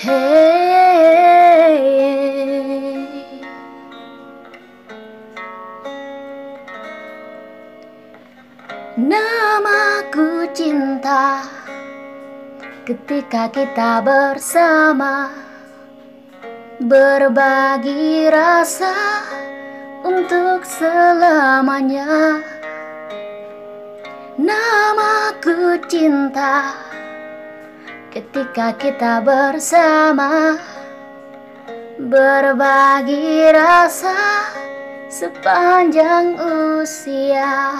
Hey, namaku cinta ketika kita bersama, berbagi rasa untuk selamanya. Namaku cinta ketika kita bersama, berbagi rasa sepanjang usia,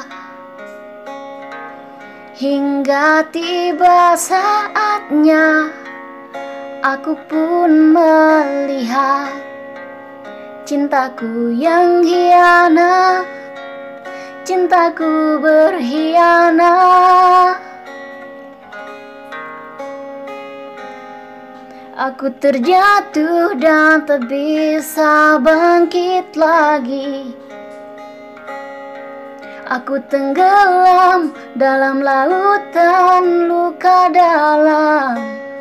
hingga tiba saatnya aku pun melihat cintaku yang hianat, cintaku berkhianat. Aku terjatuh dan tak bisa bangkit lagi. Aku tenggelam dalam lautan luka dalam.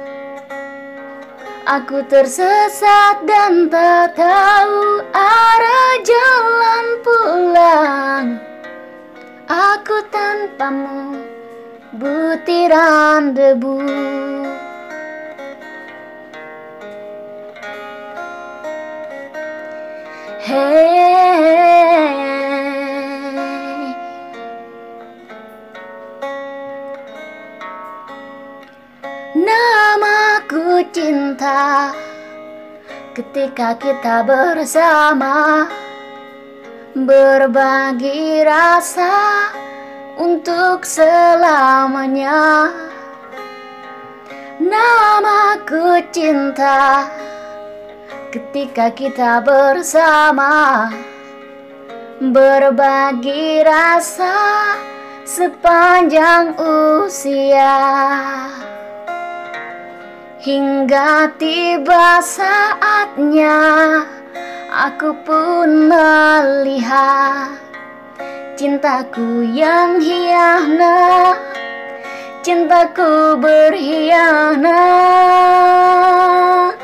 Aku tersesat dan tak tahu arah jalan pulang. Aku tanpamu butiran debu. Hey, namaku cinta ketika kita bersama, berbagi rasa untuk selamanya. Namaku cinta ketika kita bersama, berbagi rasa sepanjang usia, hingga tiba saatnya aku pun melihat cintaku yang hianat, cintaku berkhianat.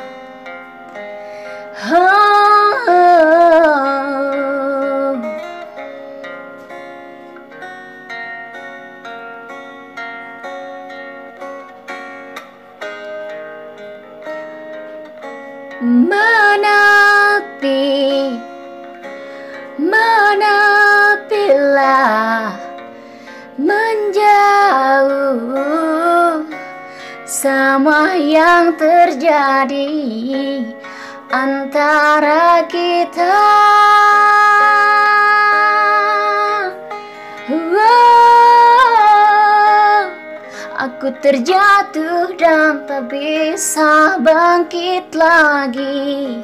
Menepilah menjauh semua yang terjadi antara kita. Aku terjatuh dan tak bisa bangkit lagi.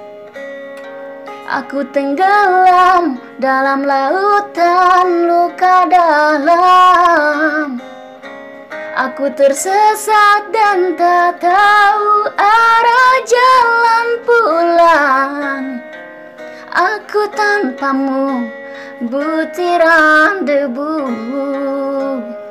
Aku tenggelam dalam lautan luka dalam. Aku tersesat dan tak tahu arah jalan pulang. Aku tanpamu butiran debu.